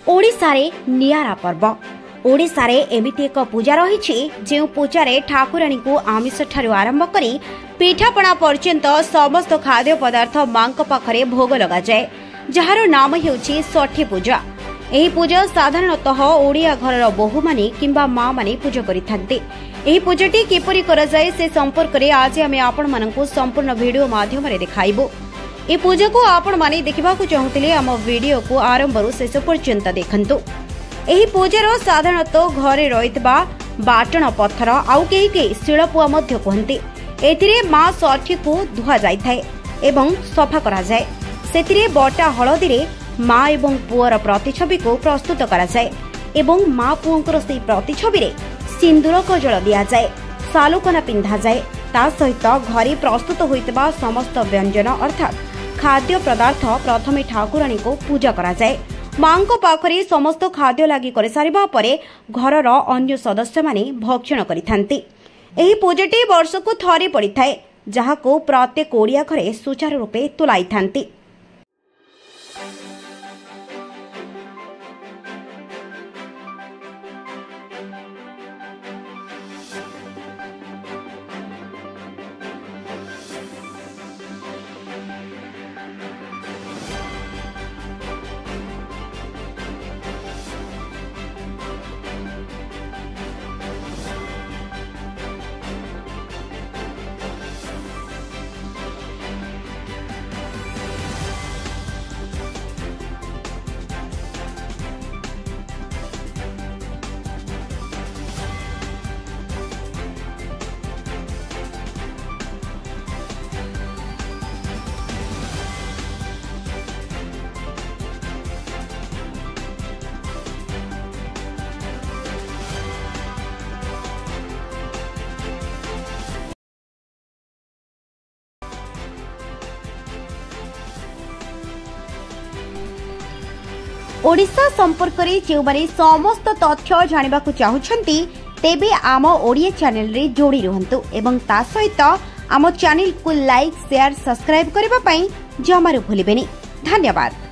ओडिशारे नियारा पर्व। ओडिशारे एमिति एक पूजा रही जो पूजारे ठाकुराणी को आमिष ठारू आरंभ करी पिठापणा पर्यंत समस्त खाद्य पदार्थ मां पाखरे भोग लगा जाए, जार नाम हेउछि षठी पूजा। एही पूजा साधारणतः ओडिया घरर बहु माने किंबा मां माने पूजा करिथान्ते। एही पूजाटी किपरि करा जाए से संपर्क रे आज आमे आपण मानकु संपूर्ण वीडियो माध्यम रे देखाइबो। ए पूजा को आपण माने देखिबाकु चाहुतिले आम वीडियो को आरंभरु शेष पर्यंत देखंतु। एही पूजार साधारणतः घरे रहितबा बाटण पत्थर आउ केही शिलपुआ मध्य कहंती। एथिरे मां षठी को धुआ जाइथाय एवं सफा करा जाए। सेतिरे बटा हळदी रे मां एवं पुअर प्रतिछवि को प्रस्तुत करा जाए एवं मां पुअंकर सेही प्रतिछवि रे सिंदूर कजल दिया जाए, सालुकना पिंधा जाए। ता सहित घरे प्रस्तुत होइतबा समस्त व्यंजन अर्थात खाद्य पदार्थ प्रथमे ठाकुराणी को पूजा करा जाए। मां को पाखरे समस्त खाद्य लागि करे सारिबा परे घरर अन्य सदस्य माने भक्षण करिथान्ति। एही पूजाटी वर्षको थरे पड़िथाए, जाहाको प्रत्येक ओडिया घरे सुचारू रूपे तुलाइथान्ति। ओडिशा संपर्क रे जो माने समस्त तथ्य जानिबा को चाहुछंती तेबे आम ओडिया चैनल रे जोड़ी रहंतु एवं ता सहित आम चैनल को लाइक शेयर सब्सक्राइब करबा पई जमारू भूलिबेनी। धन्यवाद।